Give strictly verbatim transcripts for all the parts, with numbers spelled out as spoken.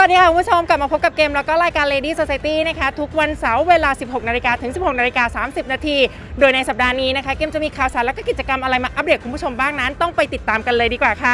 วัสดีค่ะคุณผู้ชมกลับมาพบกับเกมแล้วก็รายการ Lady Society นะคะทุกวันเสาร์เวลา สิบหกนาฬิกา ถึง สิบหกนาฬิกาสามสิบนาทีโดยในสัปดาห์นี้นะคะเกมจะมีข่าวสารและก็กิจกรรมอะไรมาอัปเดตคุณผู้ชมบ้างนั้นต้องไปติดตามกันเลยดีกว่าค่ะ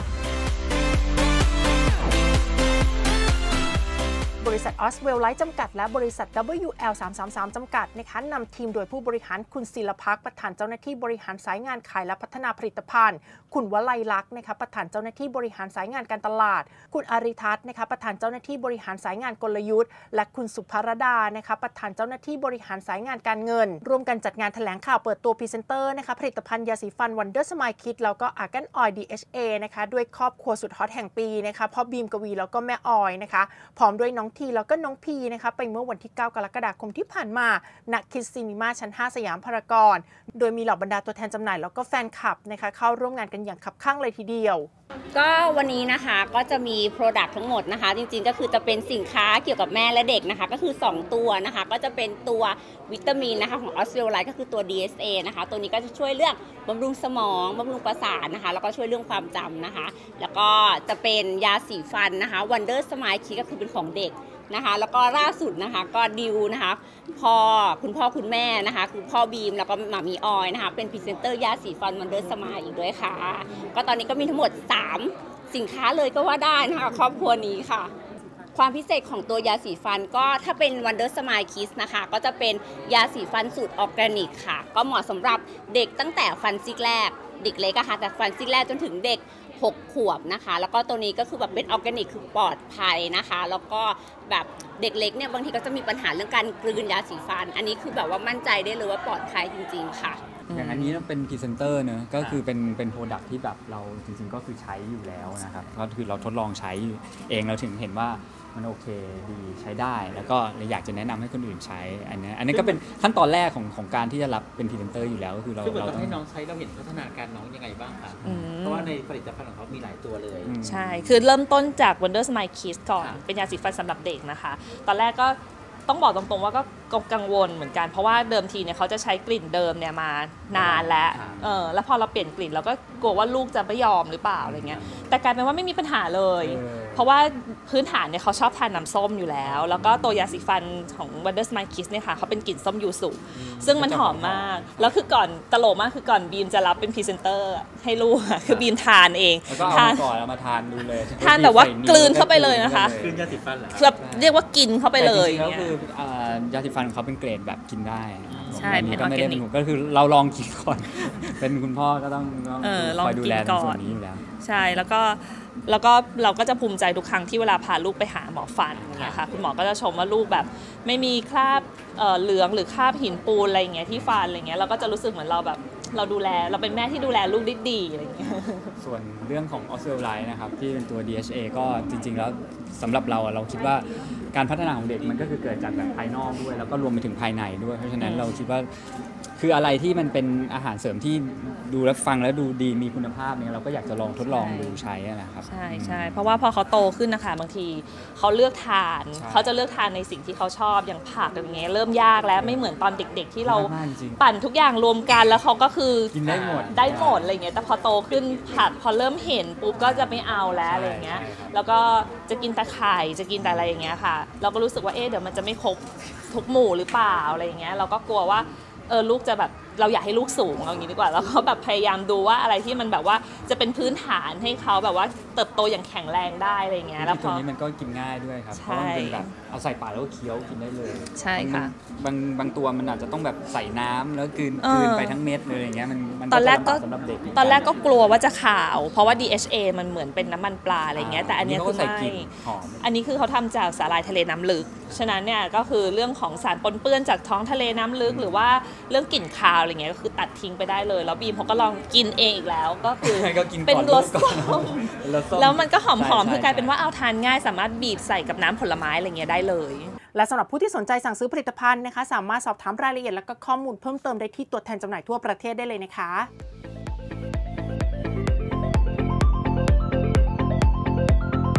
บริษัทออสเวลไลท์จำกัดและบริษัท ดับเบิลยู แอล สาม สาม สาม จำกัดนะคะนำทีมโดยผู้บริหารคุณศิลพักประธานเจ้าหน้าที่บริหารสายงานขายและพัฒนาผลิตภัณฑ์คุณวลัยลักษณ์นะคะประธานเจ้าหน้าที่บริหารสายงานการตลาดคุณอาริทัศน์นะคะประธานเจ้าหน้าที่บริหารสายงานกลยุทธ์และคุณสุภรดานะคะประธานเจ้าหน้าที่บริหารสายงานการเงินร่วมกันจัดงานแถลงข่าวเปิดตัวพรีเซนเตอร์นะคะผลิตภัณฑ์ยาสีฟัน Wonder Smile Kids แล้วก็ Argan Oil ดี เอช เอ นะคะด้วยครอบครัวสุดฮอตแห่งปีนะคะพ่อบีมกวีแล้วก็แม่ออยนะคะพร้อมด้วยน้องทีแล้วก็น้องพีนะคะไปเมื่อวันที่เก้ากรกฎาคมที่ผ่านมาณคิดซีนีมาชั้นห้าสยามพารากอนโดยมีเหล่าบรรดาตัวแทนจำหน่ายแล้วก็แฟนคลับนะคะเข้าร่วมงานกันอย่างคับคั่งเลยทีเดียวก็วันนี้นะคะก็จะมี Product ทั้งหมดนะคะจริงๆก็คือจะเป็นสินค้าเกี่ยวกับแม่และเด็กนะคะก็คือสองตัวนะคะก็จะเป็นตัววิตามินนะคะของ Oswellite ก็คือตัว ดี เอส เอ นะคะตัวนี้ก็จะช่วยเรื่องบำรุงสมองบำรุงประสาทนะคะแล้วก็ช่วยเรื่องความจำนะคะแล้วก็จะเป็นยาสีฟันนะคะ Wonder Smile Kids ก็คือเป็นของเด็กนะคะแล้วก็ล่าสุดนะคะก็ดิวนะคะพ่อคุณพ่อคุณแม่นะคะคือพ่อบีมแล้วก็หม่ามีออยนะคะเป็นพรีเซนเตอร์ยาสีฟัน Wonder Smile อีกด้วยค่ะก็ตอนนี้ก็มีทั้งหมดสามสินค้าเลยก็ว่าได้นะคะครอบครัวนี้ค่ะความพิเศษของตัวยาสีฟันก็ถ้าเป็น Wonder Smile Kids นะคะก็จะเป็นยาสีฟันสูตรออร์แกนิกค่ะก็เหมาะสำหรับเด็กตั้งแต่ฟันซี่แรกเด็กเล็กอะค่ะแต่ฟันซี่แรกจนถึงเด็กหกขวบนะคะแล้วก็ตัวนี้ก็คือแบบเป็นออร์แกนิกคือปลอดภัยนะคะแล้วก็แบบเด็กเล็กเนี่ยบางทีก็จะมีปัญหาเรื่องการกลืนยาสีฟันอันนี้คือแบบว่ามั่นใจได้เลยว่าปลอดภัยจริงๆค่ะอย่างอันนี้เป็นพรีเซนเตอร์เนอะก็คือเป็นเป็นโปรดักที่แบบเราจริงๆก็คือใช้อยู่แล้วนะครับก็คือเราทดลองใช้เองเราถึงเห็นว่ามันโอเคดีใช้ได้แล้วก็อยากจะแนะนำให้คนอื่นใช้อันนี้อันนี้ก็เป็นขั้นตอนแรกของของการที่จะรับเป็นพรีเซนเตอร์อยู่แล้วก็คือเราเราต้องให้น้องใช้เราเห็นพัฒนาการน้องยังไงบ้างคะเพราะว่าในผลิตภัณฑ์ของเขามีหลายตัวเลยใช่คือเริ่มต้นจาก Wonder Smile Kids ก่อนเป็นยาสีฟันสำหรับเด็กนะคะตอนแรกก็ต้องบอกตรงๆว่าก็กังวลเหมือนกันเพราะว่าเดิมทีเนี่ยเขาจะใช้กลิ่นเดิมเนี่ยมานานแล้วเออแล้วพอเราเปลี่ยนกลิ่นเราก็กลัวว่าลูกจะไม่ยอมหรือเปล่าอะไรเงี้ยแต่กลายเป็นว่าไม่มีปัญหาเลยเพราะว่าพื้นฐานเนี่ยเขาชอบทานน้ำส้มอยู่แล้วแล้วก็ตัวยาสีฟันของ Wonder Smile Kids เนี่ยค่ะเขาเป็นกลิ่นส้มยูสุซึ่งมันหอมมากแล้วคือก่อนตลกมากคือก่อนบีมจะรับเป็นพรีเซนเตอร์ให้ลูกคือบีมทานเองทานก่อนแล้วมาทานดูเลยทานแบบว่ากลืนเข้าไปเลยนะคะกลืนยาสีฟันเหรอแบบเรียกว่ากินเข้าไปเลยก็คือยาสีฟันเขาเป็นเกรดแบบกินได้ใช่เป็นออร์แกนิกก็คือเราลองกินก่อนเป็นคุณพ่อก็ต้องคอยดูแลส่วนนี้อยู่แล้วใช่แล้วก็แล้วก็เราก็จะภูมิใจทุกครั้งที่เวลาพาลูกไปหาหมอฟันอย่างเงี้ยค่ะคุณหมอก็จะชมว่าลูกแบบไม่มีคราบเหลืองหรือคราบหินปูนอะไรอย่างเงี้ยที่ฟันอะไรเงี้ยเราก็จะรู้สึกเหมือนเราแบบเราดูแลเราเป็นแม่ที่ดูแลลูกได้ดีอะไรอย่างเงี้ยส่วนเรื่องของ Oswellite นะครับที่เป็นตัว ดี เอช เอ ก็จริงๆแล้วสำหรับเราเราคิดว่าการพัฒนาของเด็กมันก็คือเกิดจากแบบภายนอกด้วยแล้วก็รวมไปถึงภายในด้วยเพราะฉะนั้นเราคิดว่าคืออะไรที่มันเป็นอาหารเสริมที่ดูแล้วฟังแล้วดูดีมีคุณภาพเนี่ยเราก็อยากจะลองทดลองดูใช้นะครับใช่ใช่เพราะว่าพอเขาโตขึ้นนะคะบางทีเขาเลือกทานเขาจะเลือกทานในสิ่งที่เขาชอบอย่างผักอย่างเงี้ยเริ่มยากแล้วไม่เหมือนตอนเด็กๆที่เราปั่นทุกอย่างรวมกันแล้วเขาก็คือกินได้หมดได้หมดอะไรเงี้ยแต่พอโตขึ้นผักพอเริ่มเห็นปุ๊บก็จะไม่เอาแล้วอะไรเงี้ยแล้วก็จะกินแต่ไข่จะกินแต่อะไรอย่างเงี้ยค่ะเราก็รู้สึกว่าเอ๊ะเดี๋ยวมันจะไม่ครบทุกหมู่หรือเปล่าอะไรอย่างเงี้ยเราก็กลัวว่าเออลูกจะแบบเราอยากให้ลูกสูงเอาอย่างนี้ดีกว่าแล้วก็แบบพยายามดูว่าอะไรที่มันแบบว่าจะเป็นพื้นฐานให้เขาแบบว่าเติบโตอย่างแข็งแรงได้อะไรเงี้ยแล้วตัวนี้มันก็กินง่ายด้วยครับเพราะมันเป็นแบบเอาใส่ปากแล้วเคี้ยวกินได้เลยใช่ค่ะบางบางตัวมันอาจจะต้องแบบใส่น้ำแล้วกลืนกลืนไปทั้งเม็ดเลยอย่างเงี้ยมันตอนแรกก็ตอนแรกก็กลัวว่าจะขาวเพราะว่า ดี เอช เอ มันเหมือนเป็นน้ำมันปลาอะไรเงี้ยแต่อันนี้คือไม่อันนี้คือเขาทำจากสาหร่ายทะเลน้ำลึกฉะนั้นเนี่ยก็คือเรื่องของสารปนเปื้อนจากท้องทะเลน้ำลึกหรือว่าเรื่องกลิ่นคาวอะไรเงี้ยก็คือตัดทิ้งไปได้เลยแล้วบีมเขาก็ลองกินเองอีกแล้วก็คือเป็นรสส้มแล้วมันก็หอมๆคือกลายเป็นว่าเอาทานง่ายสามารถบีบใส่กับน้ำผลไม้อะไรเงี้ยได้เลยและสำหรับผู้ที่สนใจสั่งซื้อผลิตภัณฑ์นะคะสามารถสอบถามรายละเอียดและก็ข้อมูลเพิ่มเติมได้ที่ตัวแทนจำหน่ายทั่วประเทศได้เลยนะคะ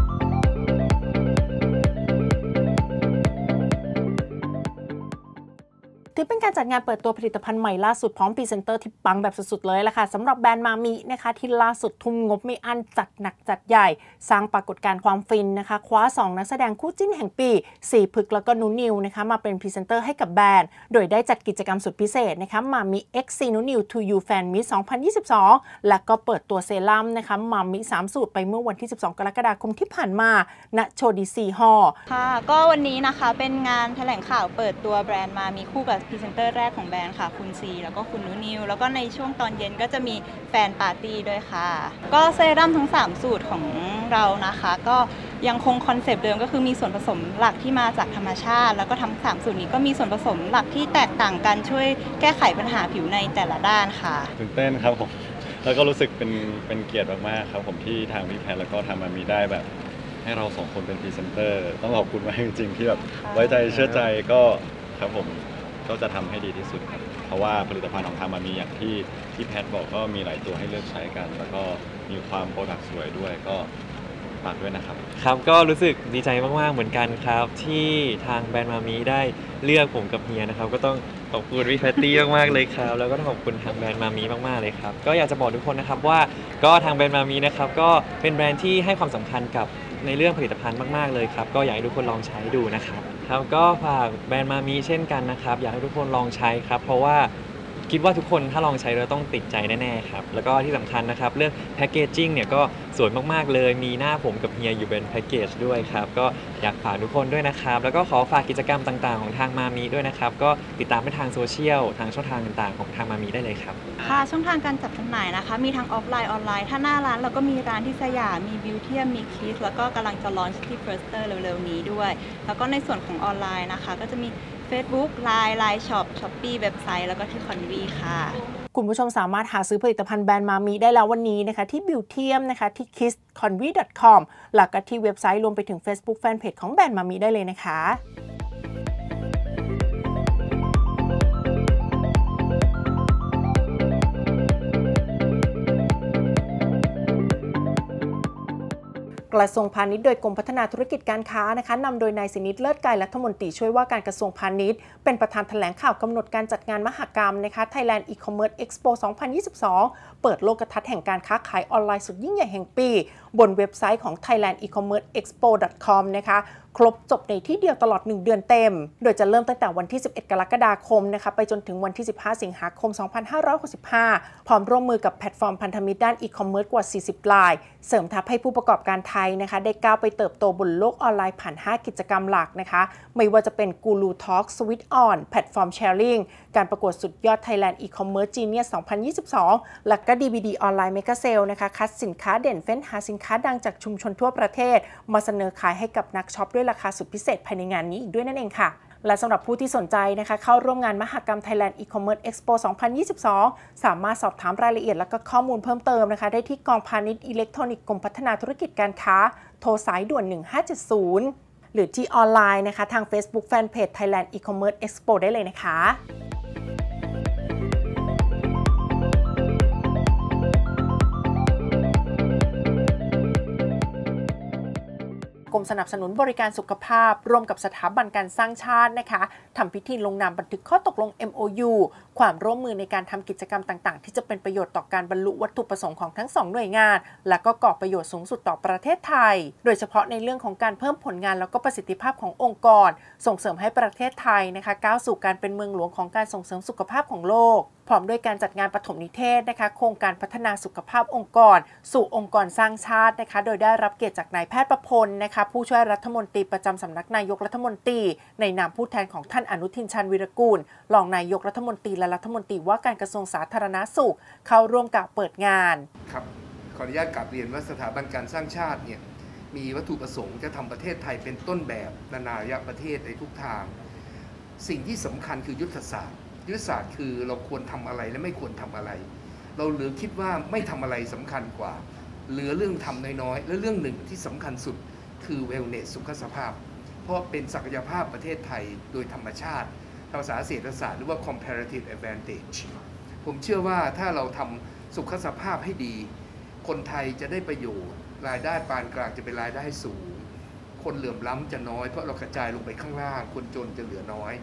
ถึอเป็นการจัดงานเปิดตัวผลิตภัณฑ์ใหม่ล่าสุดพร้อมพรีเซนเตอร์ที่ปังแบบสุดๆเลยล่ะค่ะสำหรับแบรนด์มามินะคะที่ล่าสุดทุ่มงบไม่อั้นจัดหนักจัดใหญ่สร้างปรากฏการณ์ความฟินนะคะคว้าสองนักแสดงคู่จิ้นแห่งปีสี่พึกแล้วก็นุนิวนะคะมาเป็นพรีเซนเตอร์ให้กับแบรนด์โดยได้จัดกิจกรรมสุดพิเศษนะคะมามิ X ซี นุนิว To You Fan Meet สองพันยี่สิบสองและก็เปิดตัวเซรั่มนะคะมามิสามสูตรไปเมื่อวันที่สิบสองกรกฎาคมที่ผ่านมาณโชว์ดีซีฮอลล์ค่ะก็วันนี้นะคะเป็นงานแถลงข่าวเปิดตัวแบรนด์มามีคู่กับพรีเซนเตอร์แรกของแบรนด์ค่ะคุณซีแล้วก็คุณนุนิวแล้วก็ในช่วงตอนเย็นก็จะมีแฟนปาร์ตี้ด้วยค่ะก็เซรั่มทั้งสามสูตรของเรานะคะก็ยังคงคอนเซปต์เดิมก็คือมีส่วนผสมหลักที่มาจากธรรมชาติแล้วก็ทั้งสามสูตรนี้ก็มีส่วนผสมหลักที่แตกต่างกันช่วยแก้ไขปัญหาผิวในแต่ละด้านค่ะตื่นเต้นครับผมแล้วก็รู้สึกเป็นเป็นเกียรติมากๆครับผมที่ทางพี่แพทแล้วก็ทางมามีได้แบบให้เราสองคนเป็นพรีเซนเตอร์ต้องขอบคุณมากจริงๆที่แบบไว้ใจเชื่อใจก็ครับผมก็จะทำให้ดีที่สุดครับเพราะว่าผลิตภัณฑ์ของทางมามีอย่างที่ที่แพทบอกก็มีหลายตัวให้เลือกใช้กันแล้วก็มีความโปรดักต์สวยด้วยก็ฝากด้วยนะครับครับก็รู้สึกดีใจมากๆเหมือนกันครับที่ทางแบรนด์มามีได้เลือกผมกับเฮียนะครับก็ต้องขอบคุณพี่แพตตี้มากๆเลยครับแล้วก็ต้องขอบคุณทางแบรนด์มามีมากๆเลยครับก็อยากจะบอกทุกคนนะครับว่าก็ทางแบรนด์มามีนะครับก็เป็นแบรนด์ที่ให้ความสำคัญกับในเรื่องผลิตภัณฑ์มากๆเลยครับก็อยากให้ทุกคนลองใช้ดูนะครับครับก็ฝากแบรนด์มามีเช่นกันนะครับอยากให้ทุกคนลองใช้ครับเพราะว่าคิดว่าทุกคนถ้าลองใช้แล้วต้องติดใจแน่ๆครับแล้วก็ที่สำคัญนะครับเรื่องแพคเกจจิ้งเนี่ยก็สวยมากๆเลยมีหน้าผมกับเฮียอยู่เป็นแพ็กเกจด้วยครับก็อยากฝากทุกคนด้วยนะครับแล้วก็ขอฝากกิจกรรมต่างๆของทางมามีด้วยนะครับก็ติดตามได้ทางโซเชียลทางช่องทางต่างๆของทางมามีได้เลยครับค่ะช่องทางการจัดจำหน่ายนะคะมีทั้งออฟไลน์ออนไลน์ถ้าหน้าร้านเราก็มีร้านที่สยามมีบิวเทียมมีคิสแล้วก็กำลังจะลอนช์ที่เฟิร์สเตอร์เร็วๆนี้ด้วยแล้วก็ในส่วนของออนไลน์นะคะก็จะมี Facebook ไลน์ ไลน์ ช็อป ช้อปปี้ เว็บไซต์แล้วก็ที่คอนวีค่ะคุณผู้ชมสามารถหาซื้อผลิตภัณฑ์แบรนด์มามีได้แล้ววันนี้นะคะที่บิวเทียมนะคะที่ คิส คอนวี ดอท คอม แล้วก็ที่เว็บไซต์รวมไปถึง Facebook Fanpage ของแบรนด์มามีได้เลยนะคะกระทรวงพาณิชย์โดยกรมพัฒนาธุรกิจการค้านะคะนำโดยนายสินิตเลิศไกรรัฐมนตรีช่วยว่าการกระทรวงพาณิชย์เป็นประธานแถลงข่าวกำหนดการจัดงานมหกรรมนะคะ Thailand E-commerce Expo สองพันยี่สิบสองเปิดโลกทัศน์แห่งการค้าขายออนไลน์สุดยิ่งใหญ่แห่งปีบนเว็บไซต์ของ ไทยแลนด์ อี คอมเมิร์ซ เอ็กซ์โป ดอท คอม นะคะครบจบในที่เดียวตลอดหนึ่งเดือนเต็มโดยจะเริ่มตั้งแต่วันที่สิบเอ็ดกรกฎาคมนะคะไปจนถึงวันที่สิบห้าสิงหาคมสองพันห้าร้อยหกสิบห้าพร้อมร่วมมือกับแพลตฟอร์มพันธมิตรด้านอีคอมเมิร์ซกว่าสี่สิบรายเสริมทัพให้ผู้ประกอบการไทยนะคะได้ก้าวไปเติบโตบนโลกออนไลน์ผ่านห้ากิจกรรมหลักนะคะไม่ว่าจะเป็น Guru Talk Switch On แพลตฟอร์ม Sharing การประกวดสุดยอด Thailand E-commerce Genius สองพันยี่สิบสองและก็ ดี วี ดี ออนไลน์ Mega Sale นะคะคัดสินค้าเด่นเฟ้นหาสินค้าดังจากชุมชนทั่วประเทศมาเสนอขายให้กับนักช็อปด้วยราคาสุดพิเศษภายในงานนี้อีกด้วยนั่นเองค่ะและสำหรับผู้ที่สนใจนะคะเข้าร่วมงานมหกรรม Thailand E-commerce Expo สองพันยี่สิบสองสามารถสอบถามรายละเอียดและก็ข้อมูลเพิ่มเติมนะคะได้ที่กองพาณิชย์อิเล็กทรอนิกส์กรมพัฒนาธุรกิจการค้าโทรสายด่วนหนึ่งห้าเจ็ดศูนย์หรือที่ออนไลน์นะคะทาง Facebook Fanpage Thailand E-commerce Expo ได้เลยนะคะกรมสนับสนุนบริการสุขภาพร่วมกับสถาบันการสร้างชาตินะคะทำพิธีลงนามบันทึกข้อตกลง เอ็ม โอ ยู ความร่วมมือในการทำกิจกรรมต่างๆที่จะเป็นประโยชน์ต่อการบรรลุวัตถุประสงค์ของทั้งสองหน่วยงานและก็ก่อประโยชน์สูงสุดต่อประเทศไทยโดยเฉพาะในเรื่องของการเพิ่มผลงานแล้วก็ประสิทธิภาพขององค์กรส่งเสริมให้ประเทศไทยนะคะก้าวสู่การเป็นเมืองหลวงของการส่งเสริมสุขภาพของโลกพร้อมด้วยการจัดงานปฐมนิเทศนะคะโครงการพัฒนาสุขภาพองค์กรสู่องค์กรสร้างชาตินะคะโดยได้รับเกียรติจากนายแพทย์ประพลนะคะผู้ช่วยรัฐมนตรีประจำสำนักนายกรัฐมนตรีในนามผู้แทนของท่านอนุทินชาญวีรกูลรองนายกรัฐมนตรีและรัฐมนตรีว่าการกระทรวงสาธารณสุขเข้าร่วมกับเปิดงานครับขออนุญาตกราบเรียนว่าสถาบันการสร้างชาติเนี่ยมีวัตถุประสงค์จะทำประเทศไทยเป็นต้นแบบนานาระยะประเทศในทุกทางสิ่งที่สำคัญคือยุทธศาสตร์ยุทธศาสตร์คือเราควรทำอะไรและไม่ควรทำอะไรเราเหลือคิดว่าไม่ทำอะไรสำคัญกว่าเหลือเรื่องทำน้อยๆและเรื่องหนึ่งที่สำคัญสุดคือ wellness สุขภาพเพราะเป็นศักยภาพประเทศไทยโดยธรรมชาติภาษาเศรษฐศาสตร์หรือว่า comparative advantage ผมเชื่อว่าถ้าเราทำสุขภาพให้ดีคนไทยจะได้ประโยชน์รายได้ปานกลางจะเป็นรายได้สูงคนเหลื่อมล้ำจะน้อยเพราะเรากระจายลงไปข้างล่างคนจนจะเหลือน้อย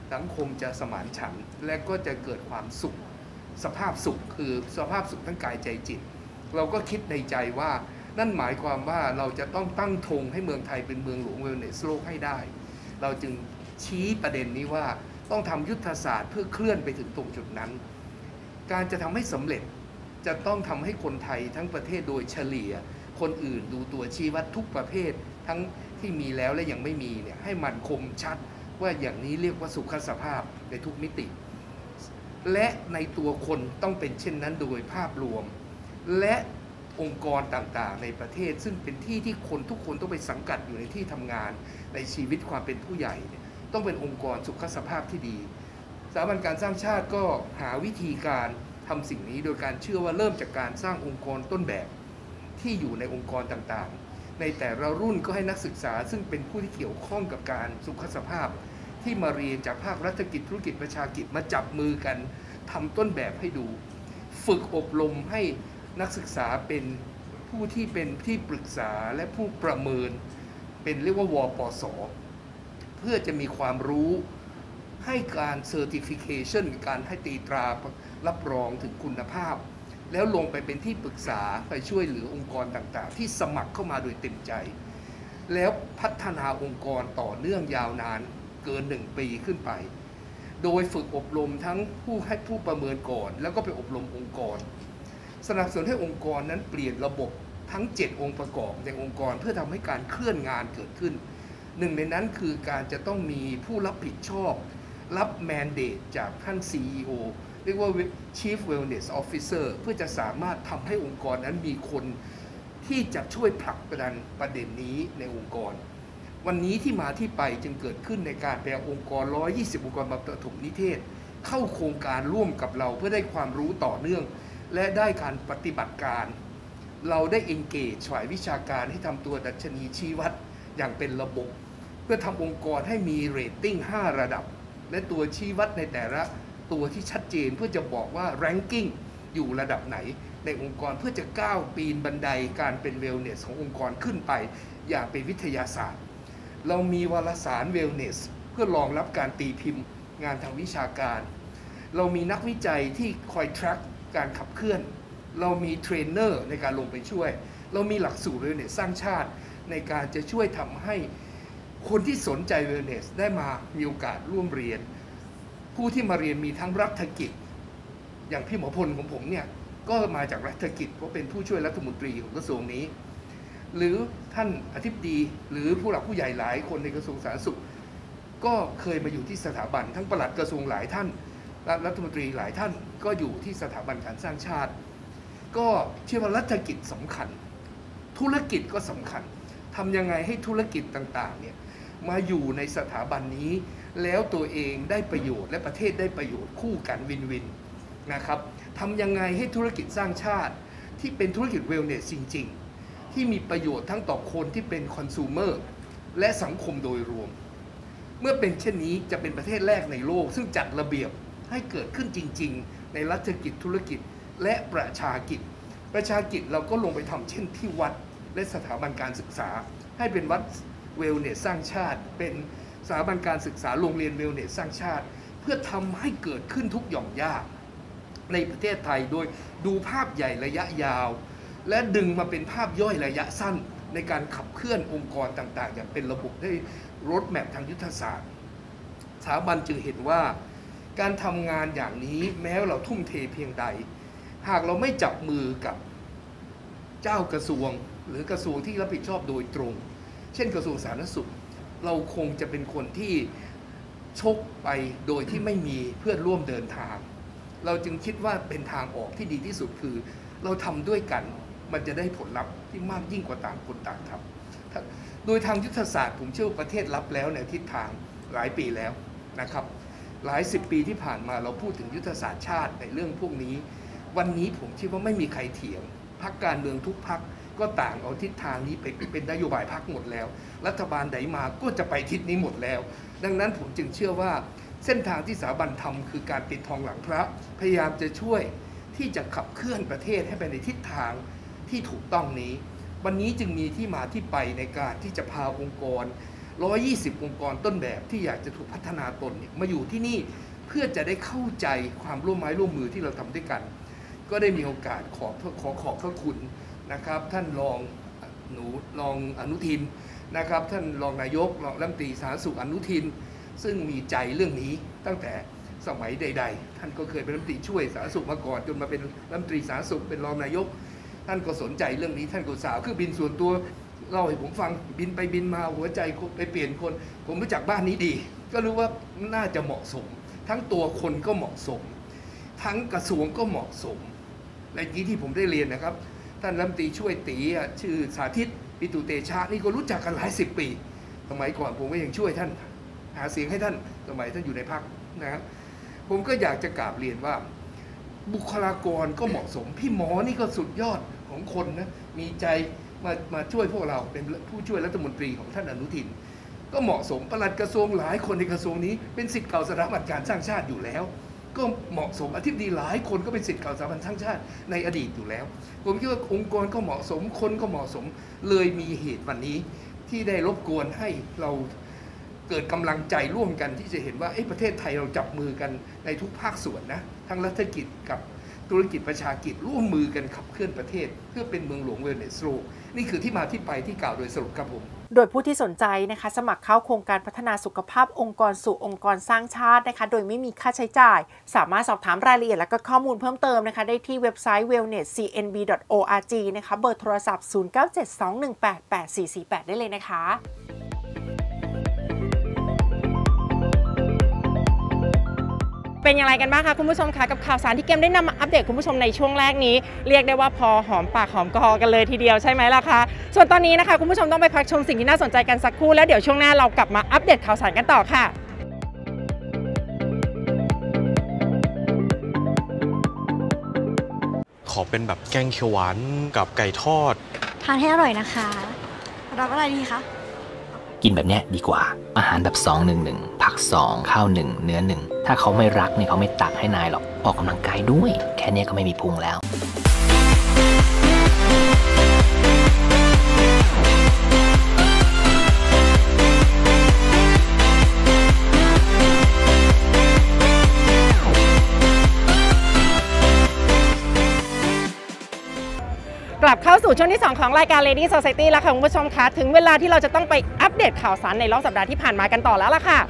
สังคมจะสมานฉันท์และก็จะเกิดความสุขสภาพสุขคือสภาพสุขทั้งกายใจจิตเราก็คิดในใจว่านั่นหมายความว่าเราจะต้องตั้งธงให้เมืองไทยเป็นเมืองหลวงเวลเนสโลกให้ได้เราจึงชี้ประเด็นนี้ว่าต้องทำยุทธศาสตร์เพื่อเคลื่อนไปถึงตรงจุดนั้นการจะทำให้สำเร็จจะต้องทำให้คนไทยทั้งประเทศโดยเฉลี่ยคนอื่นดูตัวชี้วัดทุกประเภททั้งที่มีแล้วและยังไม่มีเนี่ยให้มันคมชัดว่าอย่างนี้เรียกว่าสุขสภาพในทุกมิติและในตัวคนต้องเป็นเช่นนั้นโดยภาพรวมและองค์กรต่างๆในประเทศซึ่งเป็นที่ที่คนทุกคนต้องไปสังกัดอยู่ในที่ทำงานในชีวิตความเป็นผู้ใหญ่เนี่ยต้องเป็นองค์กรสุขสภาพที่ดีสถาบันการสร้างชาติก็หาวิธีการทำสิ่งนี้โดยการเชื่อว่าเริ่มจากการสร้างองค์กรต้นแบบที่อยู่ในองค์กรต่างๆในแต่ละรุ่นก็ให้นักศึกษาซึ่งเป็นผู้ที่เกี่ยวข้องกับการสุขสภาพที่มาเรียนจากภาครัฐกิจธุรกิจประชากิจมาจับมือกันทำต้นแบบให้ดูฝึกอบรมให้นักศึกษาเป็นผู้ที่เป็นที่ปรึกษาและผู้ประเมินเป็นเรียกว่าวปส.เพื่อจะมีความรู้ให้การ Certification การให้ตีตรารับรองถึงคุณภาพแล้วลงไปเป็นที่ปรึกษาไปช่วยเหลือองค์กรต่างๆที่สมัครเข้ามาโดยเต็มใจแล้วพัฒนาองค์กรต่อเนื่องยาวนานเกินหนึ่งปีขึ้นไปโดยฝึกอบรมทั้งผู้ให้ผู้ประเมินก่อนแล้วก็ไปอบรมองค์กรสนับสนุนให้องค์กรนั้นเปลี่ยนระบบทั้งเจ็ดองค์ประกอบในองค์กรเพื่อทำให้การเคลื่อนงานเกิดขึ้นหนึ่งในนั้นคือการจะต้องมีผู้รับผิดชอบรับแมนเดตจากท่าน ซี อี โอ เรียกว่า Chief Wellness Officer เพื่อจะสามารถทำให้องค์กรนั้นมีคนที่จะช่วยผลักดันประเด็นนี้ในองค์กรวันนี้ที่มาที่ไปจึงเกิดขึ้นในการแปลองค์กรหนึ่งร้อยยี่สิบองค์กรประถมนิเทศเข้าโครงการร่วมกับเราเพื่อได้ความรู้ต่อเนื่องและได้การปฏิบัติการเราได้ engage ฝ่ายวิชาการให้ทำตัวดัชนีชี้วัดอย่างเป็นระบบเพื่อทำองค์กรให้มีเรตติ้งห้าระดับและตัวชี้วัดในแต่ละตัวที่ชัดเจนเพื่อจะบอกว่า ranking อยู่ระดับไหนในองค์กรเพื่อจะก้าวปีนบันไดการเป็น wellness ขององค์กรขึ้นไปอย่างเป็นวิทยาศาสตร์เรามีวารสาร wellness เพื่อรองรับการตีพิมพ์งานทางวิชาการเรามีนักวิจัยที่คอย track การขับเคลื่อนเรามีเทรนเนอร์ในการลงไปช่วยเรามีหลักสูตร wellness สร้างชาติในการจะช่วยทำให้คนที่สนใจ wellness ได้มามีโอกาสร่วมเรียนผู้ที่มาเรียนมีทั้งรัฐกิจอย่างพี่หมอพลของผมเนี่ยก็มาจากรัฐกิจเพราะเป็นผู้ช่วยรัฐมนตรีของกระทรวงนี้หรือท่านอธิบดีหรือผู้หลักผู้ใหญ่หลายคนในกระทรวงสาธารณสุขก็เคยมาอยู่ที่สถาบันทั้งปลัดกระทรวงหลายท่านรัฐมนตรีหลายท่านก็อยู่ที่สถาบันการสร้างชาติก็เชื่อว่ารัฐกิจสำคัญธุรกิจก็สำคัญทำยังไงให้ธุรกิจต่างๆเนี่ยมาอยู่ในสถาบันนี้แล้วตัวเองได้ประโยชน์และประเทศได้ประโยชน์คู่กันวินวินนะครับทำยังไงให้ธุรกิจสร้างชาติที่เป็นธุรกิจเวลเนสจริงๆที่มีประโยชน์ทั้งต่อคนที่เป็นคอน sumer และสังคมโดยรวมเมื่อเป็นเช่นนี้จะเป็นประเทศแรกในโลกซึ่งจัดระเบียบให้เกิดขึ้นจริงๆในรัฐกิจธุรกิจและประชากิจประชากิจเราก็ลงไปทำเช่นที่วัดและสถาบันการศึกษาให้เป็นวัดเวลเนสสร้างชาติเป็นสถาบันการศึกษาโรงเรียนเวลเนสสร้างชาติเพื่อทำให้เกิดขึ้นทุกหย่อมย่าในประเทศไทยโดยดูภาพใหญ่ระยะยาวและดึงมาเป็นภาพย่อยระยะสั้นในการขับเคลื่อนองค์กรต่างๆอย่างเป็นระบบได้รถแมพทางยุทธศาสตร์สถาบันจึงเห็นว่าการทำงานอย่างนี้แม้เราทุ่มเทเพียงใดหากเราไม่จับมือกับเจ้ากระทรวงหรือกระทรวงที่รับผิดชอบโดยตรงเช่นกระทรวงสาธารณสุขเราคงจะเป็นคนที่ชกไปโดยที่ไม่มีเพื่อนร่วมเดินทางเราจึงคิดว่าเป็นทางออกที่ดีที่สุดคือเราทำด้วยกันมันจะได้ผลลัพธ์ที่มากยิ่งกว่าต่างคนต่างทำโดยทางยุทธศาสตร์ผมเชื่อว่าประเทศรับแล้วในทิศทางหลายปีแล้วนะครับหลายสิบปีที่ผ่านมาเราพูดถึงยุทธศาสตร์ชาติในเรื่องพวกนี้วันนี้ผมคิดว่าไม่มีใครเถียงพรรคการเมืองทุกพรรคก็ต่างเอาทิศทางนี้ไปเป็นนโยบายพรรคหมดแล้วรัฐบาลใดมาก็จะไปทิศนี้หมดแล้วดังนั้นผมจึงเชื่อว่าเส้นทางที่สถาบันทำคือการปิดทองหลังพระพยายามจะช่วยที่จะขับเคลื่อนประเทศให้ไปในทิศทางที่ถูกต้องนี้วันนี้จึงมีที่มาที่ไปในการที่จะพาองค์กรหนึ่งร้อยยี่สิบองค์กรต้นแบบที่อยากจะถูกพัฒนาตนเนี่ยมาอยู่ที่นี่เพื่อจะได้เข้าใจความร่วมไม้ร่วมมือที่เราทำด้วยกันก็ได้มีโอกาสขอขอขอบพระคุณนะครับท่านรองหนูรองอนุทินนะครับท่านรองนายกรองรัฐมนตรีสาธารณสุขอนุทินซึ่งมีใจเรื่องนี้ตั้งแต่สมัยใดๆท่านก็เคยเป็นรัฐมนตรีช่วยสาธารณสุขมาก่อนจนมาเป็นรัฐมนตรีสาธารณสุขเป็นรองนายกท่านก็สนใจเรื่องนี้ท่านก็สาวคือบินส่วนตัวเล่าให้ผมฟังบินไปบินมาหัวใจไปเปลี่ยนคนผมรู้จักบ้านนี้ดีก็รู้ว่าน่าจะเหมาะสมทั้งตัวคนก็เหมาะสมทั้งกระทรวงก็เหมาะสมในที่ที่ผมได้เรียนนะครับท่านรัฐมนตรีช่วยตีชื่อสาธิตปิตุเตชะนี่ก็รู้จักกันหลายสิบปีสมัยก่อนผมก็ยังช่วยท่านหาเสียงให้ท่านสมัยท่านอยู่ในพรรคนะครับผมก็อยากจะกราบเรียนว่าบุคลากรก็เหมาะสมพี่หมอนี่ก็สุดยอดของคนนะมีใจมามาช่วยพวกเราเป็นผู้ช่วยรัฐมนตรีของท่านอนุทินก็เหมาะสมปลัดกระทรวงหลายคนในกระทรวงนี้เป็นศิษย์เก่าสถาบันการสร้างชาติอยู่แล้วก็เหมาะสมอธิบดีหลายคนก็เป็นศิษย์เก่าสถาบันสร้างชาติในอดีตอยู่แล้วผมคิดว่าองค์กรก็เหมาะสมคนก็เหมาะสมเลยมีเหตุวันนี้ที่ได้รบกวนให้เราเกิดกำลังใจร่วมกันที่จะเห็นว่าประเทศไทยเราจับมือกันในทุกภาคส่วนนะทั้งรัฐกิจกับธุรกิจประชากิจร่วมมือกันขับเคลื่อนประเทศเพื่อเป็นเมืองหลวงเวลเนสโลกนี่คือที่มาที่ไปที่กล่าวโดยสรุปครับผมโดยผู้ที่สนใจนะคะสมัครเข้าโครงการพัฒนาสุขภาพองค์กรสู่องค์กรสร้างชาตินะคะโดยไม่มีค่าใช้จ่ายสามารถสอบถามรายละเอียดและก็ข้อมูลเพิ่มเติมนะคะได้ที่เว็บไซต์ เวลเนส ซี เอ็น บี ดอท โอ อาร์ จี นะคะเบอร์โทรศัพท์ ศูนย์ เก้า เจ็ด สอง หนึ่ง แปด แปด สี่ สี่ แปด ได้เลยนะคะเป็นอย่างไรกันบ้างคะคุณผู้ชมคะกับข่าวสารที่เกมได้นำมาอัปเดตคุณผู้ชมในช่วงแรกนี้เรียกได้ว่าพอหอมปากหอมคอกันเลยทีเดียวใช่ไหมล่ะคะส่วนตอนนี้นะคะคุณผู้ชมต้องไปพักชมสิ่งที่น่าสนใจกันสักครู่แล้วเดี๋ยวช่วงหน้าเรากลับมาอัปเดตข่าวสารกันต่อค่ะขอเป็นแบบแกงเขียวหวานกับไก่ทอดทานให้อร่อยนะคะรับอะไรดีคะกินแบบเนี้ยดีกว่าอาหารแบบสอง หนึ่ง หนึ่งผักสองข้าวหนึ่งเนื้อหนึ่งถ้าเขาไม่รักเนี่ยเขาไม่ตักให้นายหรอกออกกำลังกายด้วยแค่นี้ก็ไม่มีพุงแล้วกลับเข้าสู่ช่วงที่สองของรายการ Lady Society แล้วค่ะคุณผู้ชมคะถึงเวลาที่เราจะต้องไปอัปเดตข่าวสารในรอบสัปดาห์ที่ผ่านมากันต่อแล้วล่ะค่ะ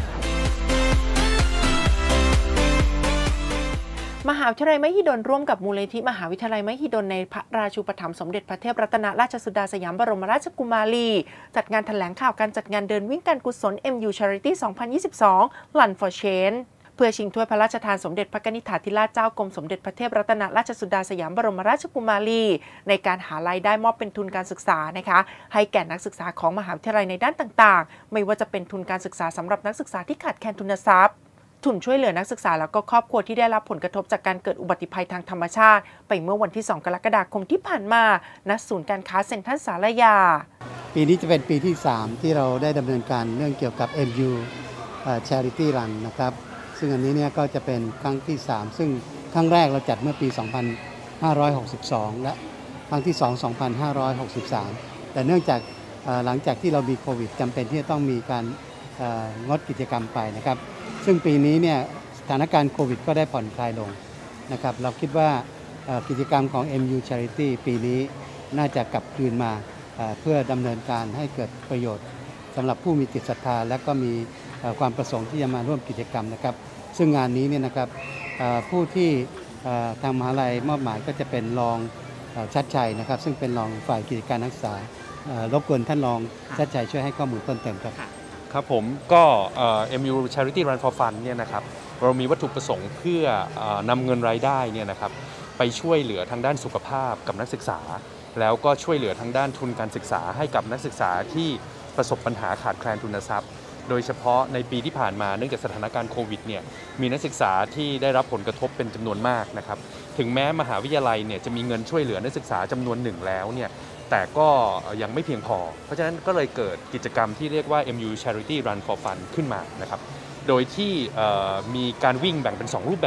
มหาวิทยาลัยมหิดลร่วมกับมูลนิธิมหาวิทยาลัยมหิดลในพระราชูปถัมภ์สมเด็จพระเทพรัตนราชสุดาสยามบรมราชกุมารีจัดงานแถลงข่าวการจัดงานเดินวิ่งการกุศล เอ็ม ยู Charity สองพันยี่สิบสอง Run for Changeเพื่อชิงถ้วยพระราชทานสมเด็จพระนิธิธิราชเจ้ากรมสมเด็จพระเทพรัตนราชสุดาสยามบรมราชกุมารีในการหารายได้มอบเป็นทุนการศึกษานะคะให้แก่นักศึกษาของมหาวิทยาลัยในด้านต่างๆไม่ว่าจะเป็นทุนการศึกษาสำหรับนักศึกษาที่ขาดแคลนทุนทรัพย์ทุนช่วยเหลือนักศึกษาแล้วก็ครอบครัวที่ได้รับผลกระทบจากการเกิดอุบัติภัยทางธรรมชาติไปเมื่อวันที่สองกรกฎาคมที่ผ่านมาณศูนย์การค้าเซ็นทรัลศาลายาปีนี้จะเป็นปีที่สามที่เราได้ดำเนินการเรื่องเกี่ยวกับ เอ็ม ยู Charity Run นะครับซึ่งอันนี้เนี่ยก็จะเป็นครั้งที่สามซึ่งครั้งแรกเราจัดเมื่อปี สองพันห้าร้อยหกสิบสอง และครั้งที่สอง สองพันห้าร้อยหกสิบสาม แต่เนื่องจากหลังจากที่เรามีโควิดจำเป็นที่จะต้องมีการงดกิจกรรมไปนะครับซึ่งปีนี้เนี่ยสถานการณ์โควิดก็ได้ผ่อนคลายลงนะครับเราคิดว่ากิจกรรมของ เอ็ม ยู Charity ปีนี้น่าจะกลับคืนมาเพื่อดำเนินการให้เกิดประโยชน์สำหรับผู้มีจิตศรัทธาและก็มีความประสงค์ที่จะมาร่วมกิจกรรมนะครับซึ่งงานนี้เนี่ยนะครับผู้ที่ทางมหาลัยมอบหมายก็จะเป็นรองชัดชัยนะครับซึ่งเป็นรองฝ่ายกิจการนักศึกษารบกวนท่านรองชัดชัยช่วยให้ข้อมูลเพิ่มเติมครับครับผมก็ เอ็ม ยู Charity Run for Fun เนี่ยนะครับเรามีวัตถุประสงค์เพื่อนำเงินรายได้เนี่ยนะครับไปช่วยเหลือทางด้านสุขภาพกับนักศึกษาแล้วก็ช่วยเหลือทางด้านทุนการศึกษาให้กับนักศึกษาที่ประสบปัญหาขาดแคลนทุนทรัพย์โดยเฉพาะในปีที่ผ่านมาเนื่องจากสถานการณ์โควิดเนี่ยมีนักศึกษาที่ได้รับผลกระทบเป็นจำนวนมากนะครับถึงแม้มหาวิทยาลัยเนี่ยจะมีเงินช่วยเหลือนักศึกษาจำนวนหนึ่งแล้วเนี่ยแต่ก็ยังไม่เพียงพอเพราะฉะนั้นก็เลยเกิดกิจกรรมที่เรียกว่า เอ็ม ยู Charity Run for Fun ขึ้นมานะครับโดยที่มีการวิ่งแบ่งเป็นสองรูปแบบ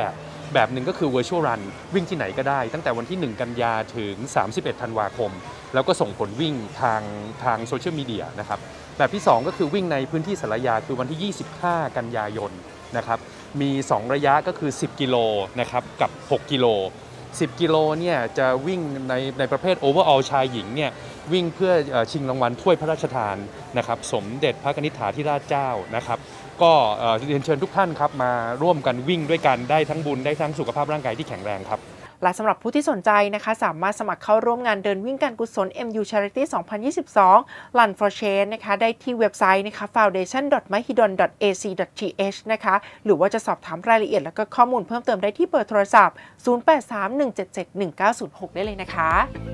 แบบหนึ่งก็คือ virtual run วิ่งที่ไหนก็ได้ตั้งแต่วันที่หนึ่งกันยาถึงสามสิบเอ็ดธันวาคมแล้วก็ส่งผลวิ่งทางทางโซเชียลมีเดียนะครับแบบที่สองก็คือวิ่งในพื้นที่สารยาคือวันที่ยี่สิบห้ากันยายนนะครับมีสองระยะก็คือสิบกิโลนะครับกับหกกิโลสิบกิโลเนี่ยจะวิ่งในในประเภท overall ชายหญิงเนี่ยวิ่งเพื่อชิงรางวัลถ้วยพระราชทานนะครับสมเด็จพระนิธิถาธิราชเจ้านะครับก็เรียนเชิญทุกท่านครับมาร่วมกันวิ่งด้วยกันได้ทั้งบุญได้ทั้งสุขภาพร่างกายที่แข็งแรงครับและสำหรับผู้ที่สนใจนะคะสามารถสมัครเข้าร่วมงานเดินวิ่งการกุศล เอ็ม ยู Charity สองพันยี่สิบสอง Run for Change นะคะได้ที่เว็บไซต์นะคะ ฟาวเดชั่น ดอท มหิดล ดอท เอ ซี ดอท ที เอช นะคะหรือว่าจะสอบถามรายละเอียดและก็ข้อมูลเพิ่มเติมได้ที่เบอร์โทรศัพท์ ศูนย์ แปด สาม หนึ่ง เจ็ด เจ็ด หนึ่ง เก้า ศูนย์ หก ได้เลยนะคะ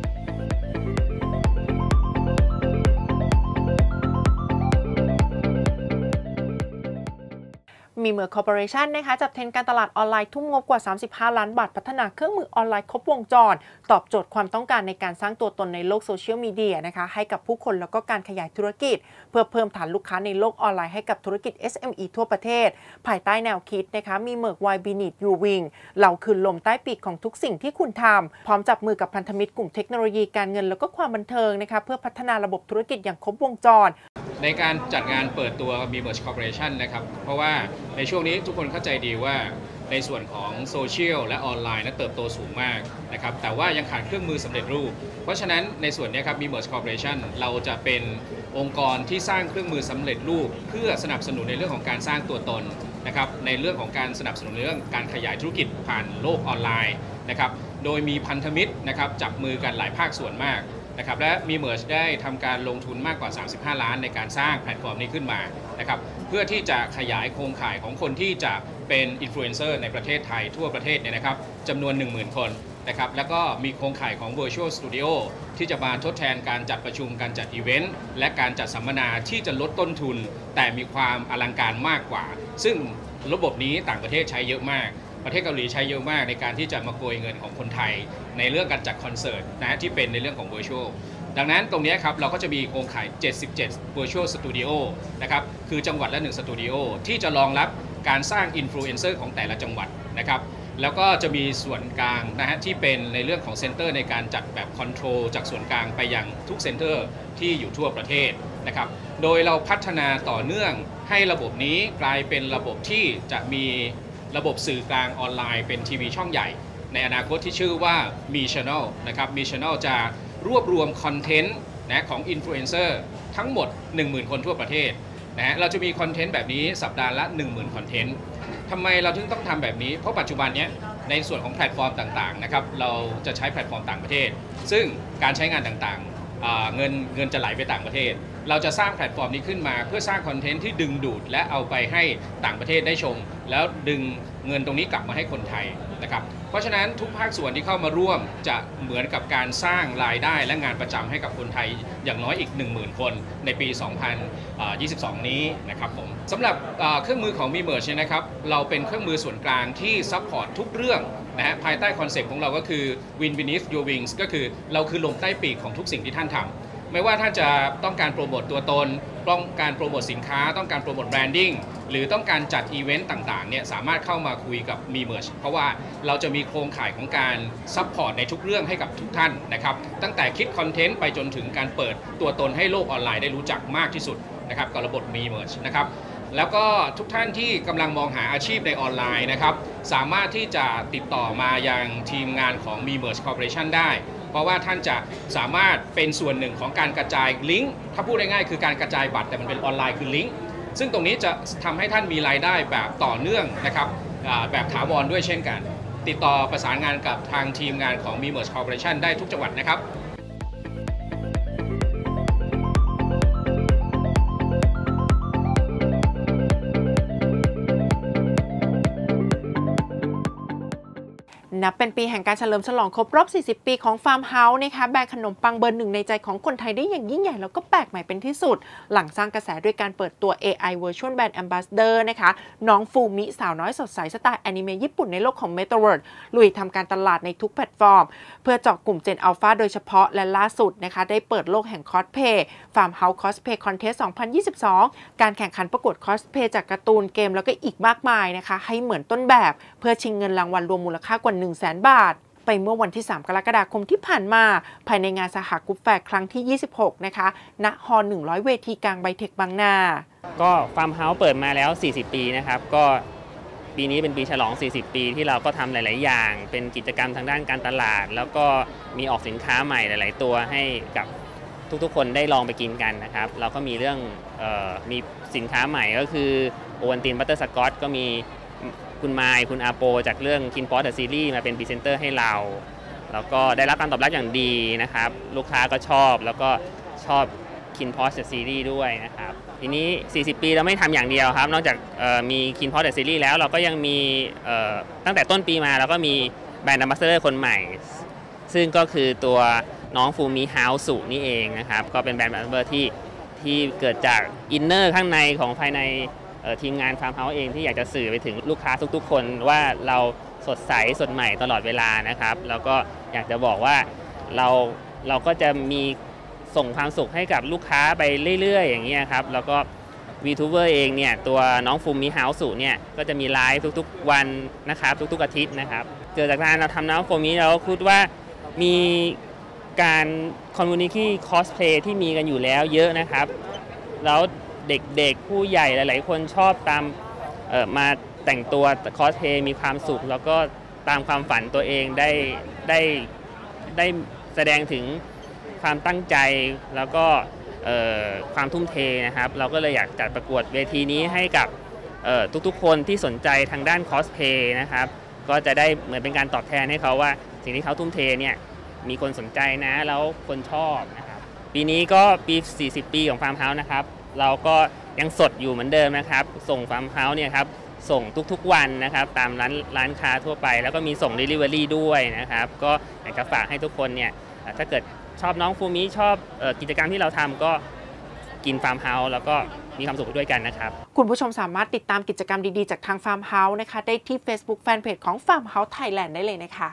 มีเมอร์คอร์ปอเรชันนะคะจัดเทรนการตลาดออนไลน์ทุ่มงบกว่าสามสิบห้าล้านบาทพัฒนาเครื่องมือออนไลน์ครบวงจรตอบโจทย์ความต้องการในการสร้างตัวตนในโลกโซเชียลมีเดียนะคะให้กับผู้คนแล้วก็การขยายธุรกิจเพื่อเพิ่มฐานลูกค้าในโลกออนไลน์ให้กับธุรกิจ เอส เอ็ม อี ทั่วประเทศภายใต้แนวคิดนะคะมีเมอร์ Why Beneath You Wing เราคือลมใต้ปีกของทุกสิ่งที่คุณทำพร้อมจับมือกับพันธมิตรกลุ่มเทคโนโลยีการเงินแล้วก็ความบันเทิงนะคะเพื่อพัฒนาระบบธุรกิจอย่างครบวงจรในการจัดงานเปิดตัว Merge Corporation นะครับเพราะว่าในช่วงนี้ทุกคนเข้าใจดีว่าในส่วนของโซเชียลและออนไลน์นั้นเติบโตสูงมากนะครับแต่ว่ายังขาดเครื่องมือสำเร็จรูปเพราะฉะนั้นในส่วนนี้ครับ Merge Corporation เราจะเป็นองค์กรที่สร้างเครื่องมือสำเร็จรูปเพื่อสนับสนุนในเรื่องของการสร้างตัวตนนะครับในเรื่องของการสนับสนุนเรื่องการขยายธุรกิจผ่านโลกออนไลน์นะครับโดยมีพันธมิตรนะครับจับมือกันหลายภาคส่วนมากนะครับและมีเมิร์จได้ทำการลงทุนมากกว่าสามสิบห้าล้านในการสร้างแพลตฟอร์มนี้ขึ้นมานะครับเพื่อที่จะขยายโครงข่ายของคนที่จะเป็นอินฟลูเอนเซอร์ในประเทศไทยทั่วประเทศเนี่ยนะครับจำนวน หนึ่งหมื่น คนนะครับแล้วก็มีโครงข่ายของ Virtual Studio ที่จะมาทดแทนการจัดประชุมการจัดอีเวนต์และการจัดสัมมนาที่จะลดต้นทุนแต่มีความอลังการมากกว่าซึ่งระบบนี้ต่างประเทศใช้เยอะมากประเทศเกาหลีใช้เยอะมากในการที่จะมาโกยเงินของคนไทยในเรื่องการจัดคอนเสิร์ตนะที่เป็นในเรื่องของ Virtual ดังนั้นตรงนี้ครับเราก็จะมีโครงข่ายเจ็ดสิบเจ็ด Virtual Studio นะครับคือจังหวัดละหนึ่งสตูดิโอที่จะรองรับการสร้างอินฟลูเอนเซอร์ของแต่ละจังหวัดนะครับแล้วก็จะมีส่วนกลางนะฮะที่เป็นในเรื่องของเซ็นเตอร์ในการจัดแบบคอนโทรลจากส่วนกลางไปยังทุกเซ็นเตอร์ที่อยู่ทั่วประเทศนะครับโดยเราพัฒนาต่อเนื่องให้ระบบนี้กลายเป็นระบบที่จะมีระบบสื่อกลางออนไลน์เป็นทีวีช่องใหญ่ในอนาคตที่ชื่อว่ามี Channel นะครับมี Channel จะรวบรวมคอนเทนต์นะของอินฟลูเอนเซอร์ทั้งหมด หนึ่งหมื่น คนทั่วประเทศนะเราจะมีคอนเทนต์แบบนี้สัปดาห์ละ หนึ่งหมื่น คอนเทนต์ทำไมเราถึงต้องทำแบบนี้เพราะปัจจุบันนี้ในส่วนของแพลตฟอร์มต่างๆนะครับเราจะใช้แพลตฟอร์มต่างประเทศซึ่งการใช้งานต่างๆเงินเงินจะไหลไปต่างประเทศเราจะสร้างแพลตฟอร์มนี้ขึ้นมาเพื่อสร้างคอนเทนต์ที่ดึงดูดและเอาไปให้ต่างประเทศได้ชมแล้วดึงเงินตรงนี้กลับมาให้คนไทยนะครับเพราะฉะนั้นทุกภาคส่วนที่เข้ามาร่วมจะเหมือนกับการสร้างรายได้และงานประจำให้กับคนไทยอย่างน้อยอีก หนึ่งหมื่น คนในปี สองพันยี่สิบสอง นี้นะครับผมสำหรับเครื่องมือของ Merge เนี่ยนะครับเราเป็นเครื่องมือส่วนกลางที่ซัพพอร์ตทุกเรื่องนะฮะภายใต้คอนเซปต์ของเราก็คือ Wind Beneath Your Wings ก็คือเราคือลมใต้ปีกของทุกสิ่งที่ท่านทำไม่ว่าท่านจะต้องการโปรโมตตัวตนต้องการโปรโมตสินค้าต้องการโปรโมตแบรนดิ้งหรือต้องการจัดอีเวนต์ต่างๆเนี่ยสามารถเข้ามาคุยกับ Merge เพราะว่าเราจะมีโครงข่ายของการซัพพอร์ตในทุกเรื่องให้กับทุกท่านนะครับตั้งแต่คิดคอนเทนต์ไปจนถึงการเปิดตัวตนให้โลกออนไลน์ได้รู้จักมากที่สุดนะครับกับระบบ Merge นะครับแล้วก็ทุกท่านที่กำลังมองหาอาชีพในออนไลน์นะครับสามารถที่จะติดต่อมายังทีมงานของ Merge Corporation ได้เพราะว่าท่านจะสามารถเป็นส่วนหนึ่งของการกระจายลิงก์ถ้าพูดง่ายๆคือการกระจายบัตรแต่มันเป็นออนไลน์คือลิงก์ซึ่งตรงนี้จะทำให้ท่านมีรายได้แบบต่อเนื่องนะครับแบบถาวรด้วยเช่นกันติดต่อประสานงานกับทางทีมงานของ Merge Corporation ได้ทุกจังหวัดนะครับนับเป็นปีแห่งการเฉลิมฉลองครบรอบ สี่สิบ ปีของฟาร์มเฮาส์นะคะแบรนด์ขนมปังเบอร์หนึ่งในใจของคนไทยได้อย่างยิ่งใหญ่แล้วก็แปลกใหม่เป็นที่สุดหลังสร้างกระแสด้วยการเปิดตัว เอ ไอ Virtual Brand Ambassador นะคะน้องฟูมิสาวน้อยสดใสสไตล์แอนิเมะญี่ปุ่นในโลกของ Metaverse ลุยทำการตลาดในทุกแพลตฟอร์มเพื่อเจาะกลุ่ม Gen Alpha โดยเฉพาะและล่าสุดนะคะได้เปิดโลกแห่งคอสเพย์ฟาร์มเฮาส์คอสเพย์คอนเทสต์ สองพันยี่สิบสอง การแข่งขันประกวดคอสเพย์จากการ์ตูนเกมแล้วก็อีกมากมายนะคะให้เหมือนต้นแบบเพื่อชิงเงินรางวัลรวมมูลค่ากว่า หนึ่งแสน บาทไปเมื่อวันที่ สาม กรกฎาคมที่ผ่านมาภายในงานสหกรุ๊ปแฟร์ครั้งที่ ยี่สิบหก นะคะณฮอ หนึ่งร้อย เวทีกลางไบเทคบางนาก็ฟาร์มเฮาส์เปิดมาแล้ว สี่สิบ ปีนะครับก็ปีนี้เป็นปีฉลอง สี่สิบ ปีที่เราก็ทำหลายๆอย่างเป็นกิจกรรมทางด้านการตลาดแล้วก็มีออกสินค้าใหม่หลายๆตัวให้กับทุกๆคนได้ลองไปกินกันนะครับเราก็มีเรื่องเอ่อมีสินค้าใหม่ก็คือโอวัลตินบัตเตอร์สกอตก็มีคุณไมค์คุณอาโปจากเรื่องคินพอสเดอะซีรีส์มาเป็นพรีเซนเตอร์ให้เราแล้วก็ได้รับการตอบรับอย่างดีนะครับลูกค้าก็ชอบแล้วก็ชอบคินพอสเดอะซีรีส์ด้วยนะครับทีนี้ สี่สิบ ปีเราไม่ทำอย่างเดียวครับนอกจากมีคินพอสเดอะซีรีส์แล้วเราก็ยังมีตั้งแต่ต้นปีมาเราก็มีแบรนด์แอมบาสเดอร์คนใหม่ซึ่งก็คือตัวน้องฟูมิเฮาสุนี่เองนะครับก็เป็นแบรนด์แอมบาสเดอร์ที่ที่เกิดจากอินเนอร์ข้างในของภายในทีมงานฟาร์มเฮาส์เองที่อยากจะสื่อไปถึงลูกค้าทุกๆคนว่าเราสดใสสดใหม่ตลอดเวลานะครับแล้วก็อยากจะบอกว่าเราเราก็จะมีส่งความสุขให้กับลูกค้าไปเรื่อยๆอย่างเงี้ยครับแล้วก็วีทูเบอร์เองเนี่ยตัวน้องฟูมิเฮาส์เนี่ยก็จะมีไลฟ์ทุกๆวันนะครับทุกๆอาทิตย์นะครับเกิดจากการเราทำน้องฟูมิเราคิดว่ามีการคอมมูนิตี้คอสเพลย์ที่มีกันอยู่แล้วเยอะนะครับแล้วเด็กๆผู้ใหญ่หลายๆคนชอบตามเอ่อมาแต่งตัวคอสเพลย์มีความสุขแล้วก็ตามความฝันตัวเองได้ได้ได้แสดงถึงความตั้งใจแล้วก็ความทุ่มเทนะครับเราก็เลยอยากจัดประกวดเวทีนี้ให้กับทุกๆคนที่สนใจทางด้านคอสเพลย์นะครับก็จะได้เหมือนเป็นการตอบแทนให้เขาว่าสิ่งที่เขาทุ่มเทเนี่ยมีคนสนใจนะแล้วคนชอบนะครับปีนี้ก็ปี สี่สิบ ปีของฟาร์มเฮาส์นะครับเราก็ยังสดอยู่เหมือนเดิมนะครับส่งฟาร์มเฮาส์เนี่ยครับส่งทุกๆวันนะครับตามร้านร้านค้าทั่วไปแล้วก็มีส่ง Delivery ด้วยนะครับก็อยากจะฝากให้ทุกคนเนี่ยถ้าเกิดชอบน้องฟูมิชอบกิจกรรมที่เราทำก็กินฟาร์มเฮาส์แล้วก็มีความสุขด้วยกันนะครับคุณผู้ชมสามารถติดตามกิจกรรมดีๆจากทางฟาร์มเฮาส์นะคะได้ที่ Facebook Fanpage ของ Farm House Thailand ได้เลยนะคะ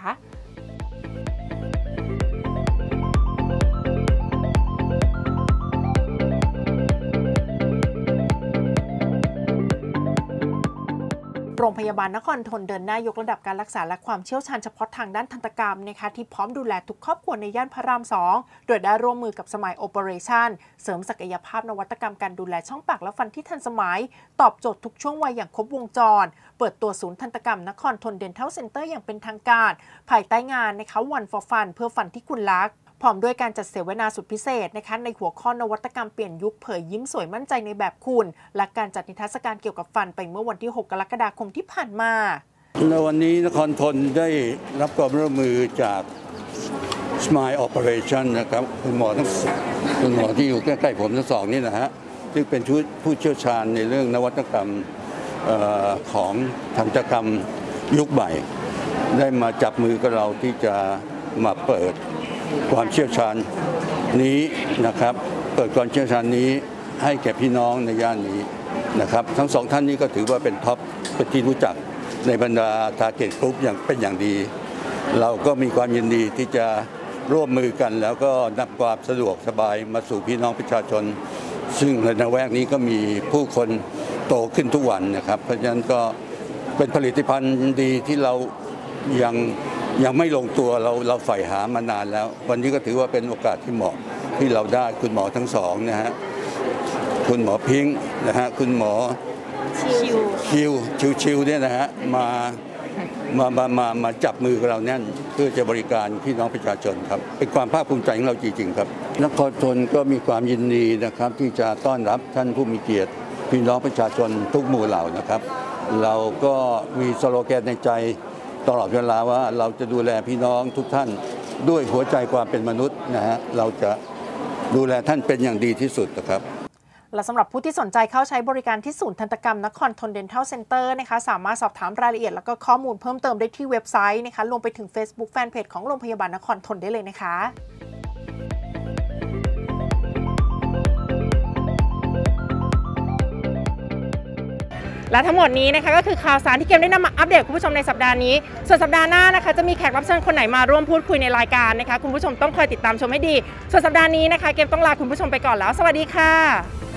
โรงพยาบาลนครธนเดินหน้ายกระดับการรักษาและความเชี่ยวชาญเฉพาะทางด้านทันตกรรมนะคะที่พร้อมดูแลทุกครอบครัวในย่านพระรามสองโดยได้ร่วมมือกับสมัยโอเปอเรชั่นเสริมศักยภาพนวัตกรรมการดูแลช่องปากและฟันที่ทันสมัยตอบโจทย์ทุกช่วงวัยอย่างครบวงจรเปิดตัวศูนย์ทันตกรรมนครธน Dental Center อย่างเป็นทางการภายใต้งานนะคะ One for Fun เพื่อฟันที่คุณรักพร้อมด้วยการจัดเสวนาสุดพิเศษนะคะในหัวข้อนวัตกรรมเปลี่ยนยุคเผยยิ้มสวยมั่นใจในแบบคุณและการจัดนิทรรศการเกี่ยวกับฟันไปเมื่อวันที่ หก กรกฎาคมที่ผ่านมาในวันนี้นครธนได้รับความร่วมมือจาก Smile Operation นะครับคุณหมอทั้งคุณหมอที่อยู่ใกล้ๆผมทั้งสองนี่นะฮะซึ่งเป็นผู้เชี่ยวชาญในเรื่องนวัตกรรมของทันตกรรมยุคใหม่ได้มาจับมือกับเราที่จะมาเปิดความเชี่ยวชาญนี้นะครับเปิดความเชี่ยวชาญนี้ให้แก่พี่น้องในย่านนี้นะครับทั้งสองท่านนี้ก็ถือว่าเป็นท็อปเป็นที่รู้จักในบรรดา Target Group อย่างเป็นอย่างดีเราก็มีความยินดีที่จะร่วมมือกันแล้วก็นำความสะดวกสบายมาสู่พี่น้องประชาชนซึ่งในละแวกนี้ก็มีผู้คนโตขึ้นทุกวันนะครับเพราะฉะนั้นก็เป็นผลิตภัณฑ์ดีที่เรายังยังไม่ลงตัวเราเราใฝ่หามานานแล้ววันนี้ก็ถือว่าเป็นโอกาสที่เหมาะที่เราได้คุณหมอทั้งสองนะฮะคุณหมอพิงค์นะฮะคุณหมอชิวชิวชิวชิวเนี่ยนะฮะมามามามามาจับมือกับเราแน่นเพื่อจะบริการพี่น้องประชาชนครับเป็นความภาคภูมิใจของเราจริงๆครับนครธนก็มีความยินดีนะครับที่จะต้อนรับท่านผู้มีเกียรติพี่น้องประชาชนทุกหมู่เหล่านะครับเราก็มีสโลแกนในใจตลอดเวลาว่าเราจะดูแลพี่น้องทุกท่านด้วยหัวใจความเป็นมนุษย์นะฮะเราจะดูแลท่านเป็นอย่างดีที่สุดนะครับและสำหรับผู้ที่สนใจเข้าใช้บริการที่ศูนย์ทันตกรรมนครทน Dental Center นะคะสามารถสอบถามรายละเอียดแล้วก็ข้อมูลเพิ่มเติมได้ที่เว็บไซต์นะคะรวมไปถึง Facebook Fanpage ของโรงพยาบาลนครทนได้เลยนะคะและทั้งหมดนี้นะคะก็คือข่าวสารที่เกมได้นำมาอัปเดตคุณผู้ชมในสัปดาห์นี้ส่วนสัปดาห์หน้านะคะจะมีแขกรับเชิญคนไหนมาร่วมพูดคุยในรายการนะคะคุณผู้ชมต้องคอยติดตามชมให้ดีส่วนสัปดาห์นี้นะคะเกมต้องลาคุณผู้ชมไปก่อนแล้วสวัสดีค่ะ